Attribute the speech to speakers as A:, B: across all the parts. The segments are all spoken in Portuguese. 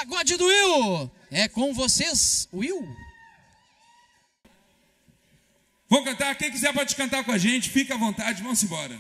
A: Pagode do Will. É com vocês, Will.
B: Vou cantar, quem quiser pode cantar com a gente, fica à vontade, vamos embora.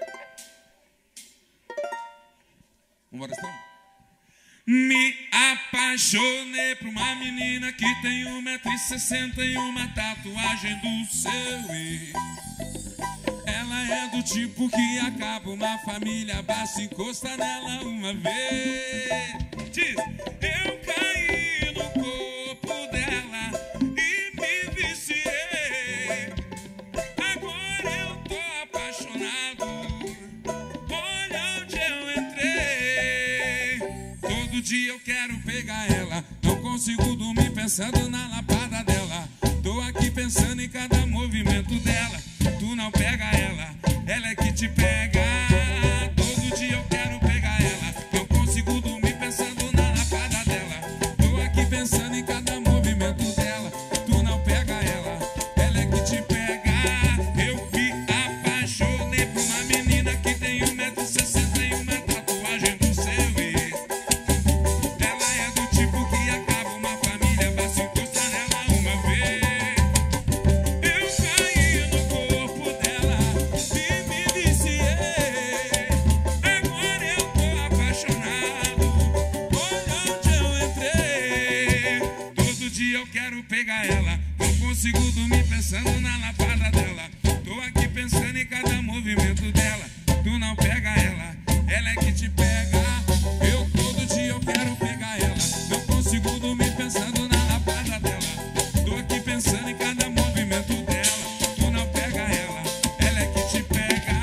B: Vamos embora, estão? Me apaixonei por uma menina que tem 1,60 m e uma tatuagem do seu ex. Ela é do tipo que acaba uma família, basta encostar nela uma vez. Diz, eu caí no corpo dela e me viciei. Agora eu tô apaixonado, olha onde eu entrei. Todo dia eu quero pegar ela, não consigo dormir pensando na lapada dela. Tô aqui pensando em cada movimento dela. Tu não pega ela, ela é que te pega. Todo dia eu quero pegar ela, não consigo dormir pensando na lapada dela. Tô aqui pensando em cada movimento dela. Tu não pega ela, ela é que te pega. Eu me apaixonei por uma menina que tem 1,60 m e uma tatuagem do seu ex. Ela é do tipo que acaba uma família, basta encostar nela uma vez. Eu caí no corpo dela e me viciei. Agora eu tô apaixonado, olha onde eu entrei. Todo dia eu quero pegar ela, não consigo dormir pensando na lapada dela. Tô aqui pensando em cada movimento dela. Tu não pega ela, ela é que te pega. Eu todo dia eu quero pegar ela, não consigo dormir pensando na lapada dela. Tô aqui pensando em cada movimento dela. Tu não pega ela, ela é que te pega.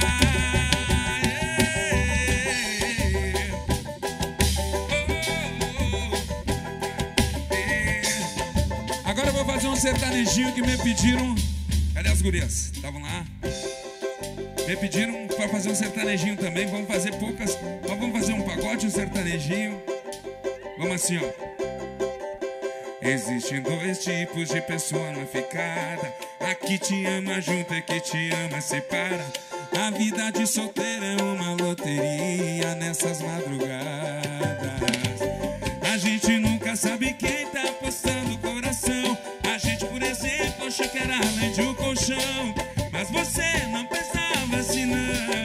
B: Agora eu vou fazer um sertanejinho que me pediram. Cadê as gurias? Estavam lá? Me pediram para fazer um sertanejinho também. Vamos fazer poucas, mas vamos fazer um pagode, um sertanejinho. Vamos assim, ó. Existem dois tipos de pessoa na ficada: a que te ama junto e que te ama separa. A vida de solteiro é uma loteria nessas madrugadas. A gente nunca sabe quem tá apostando o coração. A gente, por exemplo, achou que era além de um colchão, mas você não pensava assim, não.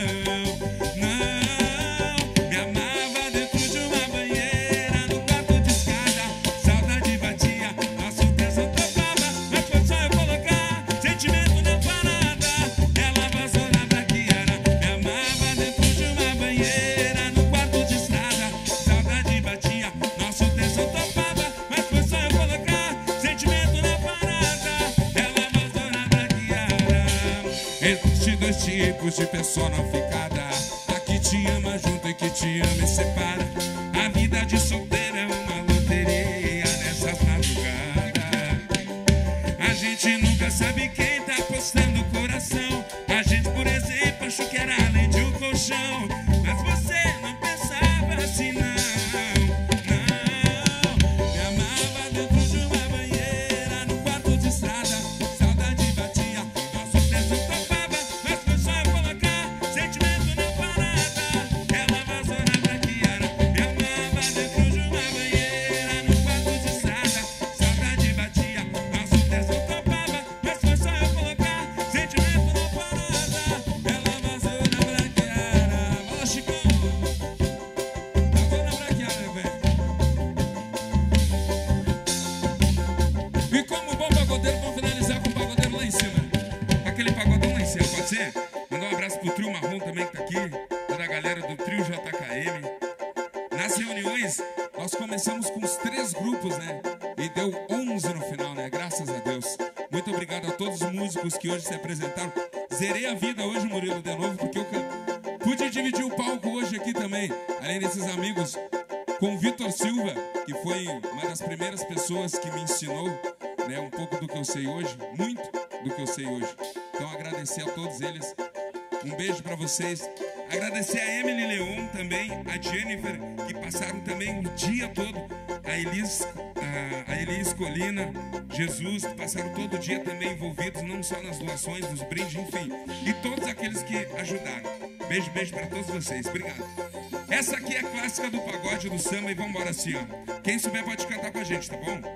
B: Me amava dentro de uma banheira, no quarto de escada. Saudade batia, nosso tesão topava, mas foi só eu colocar sentimento na parada. Ela vazou na braquiara. Me amava dentro de uma banheira, no quarto de estrada. Saudade batia, nosso tesão topava, mas foi só eu colocar sentimento na parada. Ela vazou na braquiara. Existem dois tipos de pessoa não ficada: a que te ama junto e que te ama e separa. A vida de solteiro é uma loteria nessas madrugadas. A gente nunca sabe quem tá apostando o coração. A gente, por exemplo, achou que era além de um colchão, mas você não pensava assim, não. Me amava dentro de uma banheira, no quarto de estrada. Saudade batia, nosso tesão topava, mas foi só eu colocar sentimento na parada. Ela vazou na braquiara. Me amava dentro de uma banheira, no quarto de estrada. Saudade batia, nosso tesão topava, mas foi só eu colocar sentimento na parada. Ela vazou na braquiara. Fala, Chicão. Vazou na braquiara, velho. E como bom pagodeiro, vamos finalizar com o pagodeiro lá em cima. Aquele pagodão lá em cima, pode ser? Mandar um abraço pro trio Marrom também que tá aqui, toda a galera do trio JKM. Nas reuniões, nós começamos com os 3 grupos, né? E deu 11 no final, né? Graças a Deus. Muito obrigado a todos os músicos que hoje se apresentaram. Zerei a vida hoje, Murilo, de novo, porque eu pude dividir o palco hoje aqui também. Além desses amigos, com o Vitor Silva, que foi uma das primeiras pessoas que me ensinou, né, um pouco do que eu sei hoje, muito do que eu sei hoje. Então agradecer a todos eles, um beijo pra vocês. Agradecer a Emily Leon também, a Jennifer, que passaram também o dia todo, a Elis Colina, Jesus, que passaram todo o dia também envolvidos, não só nas doações, nos brindes, enfim, e todos aqueles que ajudaram. Beijo, beijo pra todos vocês, obrigado. Essa aqui é a clássica do pagode, do samba, e vambora assim, ó. Quem souber pode cantar com a gente, tá bom?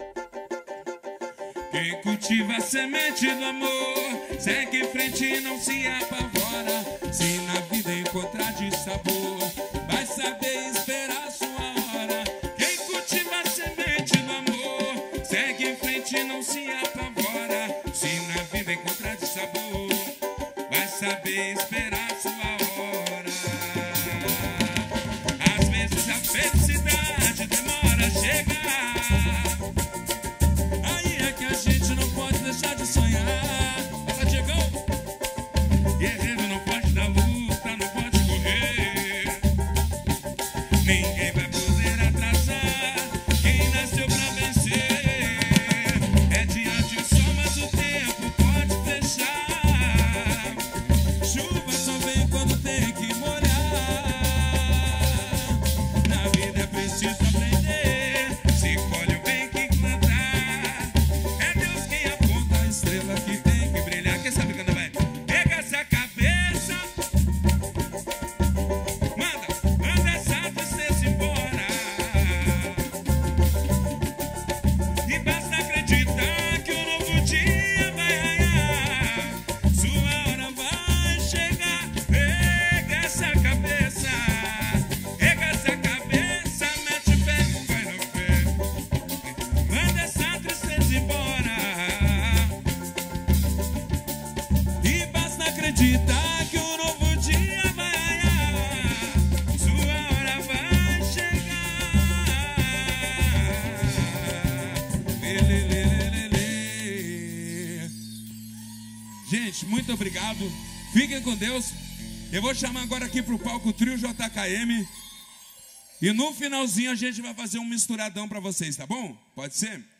B: Quem cultiva a semente do amor segue em frente e não se apavora. Se na vida encontrar de sabor, vai saber esperar sua hora. Quem cultiva a semente do amor segue em frente e não se apavora. Se na vida encontrar de sabor, vai saber esperar sua hora. Às vezes a felicidade demora a chegar. A gente não pode deixar de sonhar. Fala, Diegão. Guerreiro não pode dar luta, não pode correr. Ninguém vai poder atrasar quem nasceu pra vencer. É dia de sol, mas o tempo pode fechar. Chuva só vem quando tem que molhar. Na vida é preciso aprender. Se colhe o bem que plantar. Estrela que tem que brilhar. Quem sabe quando vai? Pega essa cabeça. Manda essa tristeza embora. E basta acreditar que um novo dia vai raiar. Sua hora vai chegar. Pega essa cabeça. Pega essa cabeça. Mete o pé, vai no pé. Manda essa tristeza embora. Acreditar que um novo dia vai raiar, sua hora vai chegar. Gente, muito obrigado. Fiquem com Deus. Eu vou chamar agora aqui para o palco o Trio JKM. E no finalzinho a gente vai fazer um misturadão para vocês, tá bom? Pode ser?